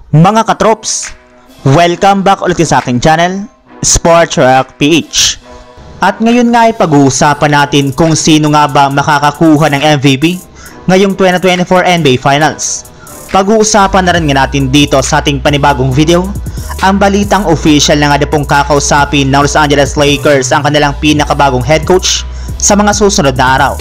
Mga katrops, welcome back ulit sa aking channel, Sports Rock PH. At ngayon nga ay pag-uusapan natin kung sino nga ba makakakuha ng MVP ngayong 2024 NBA Finals. Pag-uusapan na rin nga natin dito sa ating panibagong video ang balitang official na nga pong kakausapin ng Los Angeles Lakers ang kanilang pinakabagong head coach sa mga susunod na araw.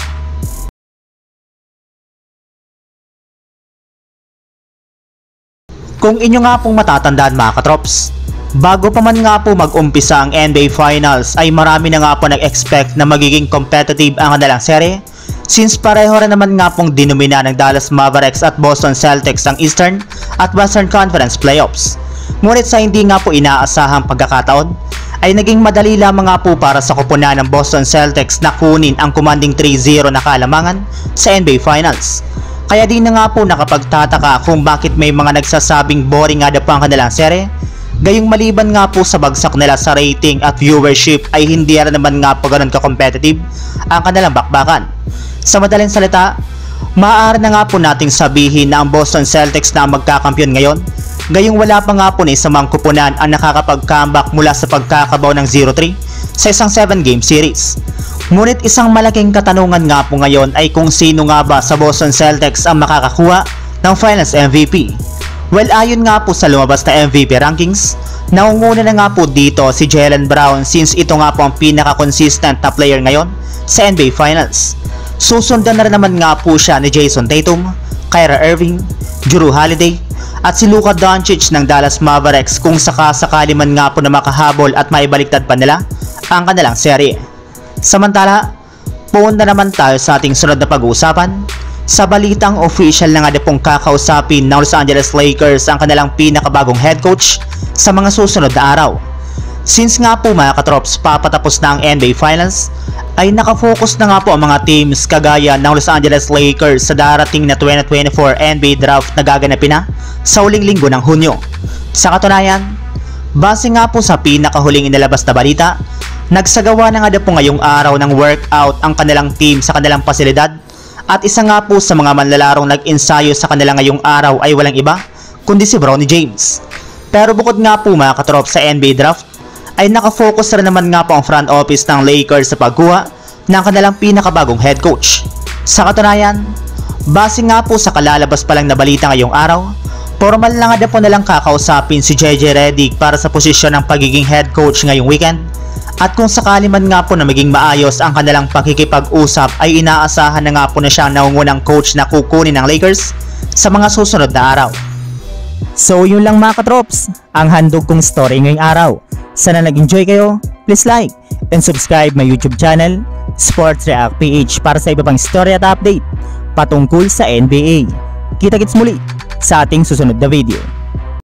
Kung inyo nga pong matatandaan mga katrops, bago pa man nga po mag-umpisa ang NBA Finals ay marami na nga po nag-expect na magiging competitive ang kanilang serye since pareho rin naman nga pong dinumina ng Dallas Mavericks at Boston Celtics ang Eastern at Western Conference Playoffs. Ngunit sa hindi nga po inaasahang pagkakataon ay naging madali lamang nga po para sa koponan ng Boston Celtics na kunin ang commanding 3-0 na kalamangan sa NBA Finals. Kaya di na nga po nakapagtataka kung bakit may mga nagsasabing boring nga po ang kanilang serye. Gayong maliban nga po sa bagsak nila sa rating at viewership ay hindi rin naman nga po ganun ka-competitive ang kanilang bakbakan. Sa madaling salita, maaari na nga po nating sabihin na ang Boston Celtics na magkakampyon ngayon, gayong wala pa nga po na isamang kupunan ang nakakapag-comeback mula sa pagkakabaw ng 0-3 sa isang 7-game series. Ngunit isang malaking katanungan nga po ngayon ay kung sino nga ba sa Boston Celtics ang makakakuha ng Finals MVP. Well, ayon nga po sa lumabas na MVP rankings, naunguna na nga po dito si Jaylen Brown since ito nga po ang pinaka-consistent na player ngayon sa NBA Finals. Susundan na rin naman nga po siya ni Jason Tatum, Kyrie Irving, Jrue Holiday, at si Luka Doncic ng Dallas Mavericks kung sakasakali man nga po na makahabol at maibaliktad pa nila ang kanilang serye. Samantala, punta naman tayo sa ating sunod na pag-uusapan sa balitang official na nga pong kakausapin ng Los Angeles Lakers ang kanilang pinakabagong head coach sa mga susunod na araw. Since nga po mga katrops papatapos na ang NBA Finals, ay nakafocus na nga po ang mga teams kagaya ng Los Angeles Lakers sa darating na 2024 NBA Draft na gaganapin na sa huling linggo ng Hunyo. Sa katunayan, base nga po sa pinakahuling inilabas na balita, nagsagawa na nga po ngayong araw ng workout ang kanilang team sa kanilang pasilidad at isa nga po sa mga manlalarong nag-ensayo sa kanila ngayong araw ay walang iba kundi si Bronny James. Pero bukod nga po mga katrop sa NBA Draft ay nakafocus rin naman nga po ang front office ng Lakers sa pagkuha ng kanilang pinakabagong head coach. Sa katunayan, base nga po sa kalalabas pa lang na balita ngayong araw, formal na nga po nalang kakausapin si JJ Redick para sa posisyon ng pagiging head coach ngayong weekend. At kung sakali man nga po na maging maayos ang kanilang pakikipag-usap ay inaasahan na nga po na siyang naungunang coach na kukunin ng Lakers sa mga susunod na araw. So yun lang mga katrops, ang handog kong story ngayong araw. Sana nag-enjoy kayo, please like and subscribe my YouTube channel, Sports React PH para sa iba pang story at update patungkol sa NBA. Kita-kits muli sa ating susunod na video.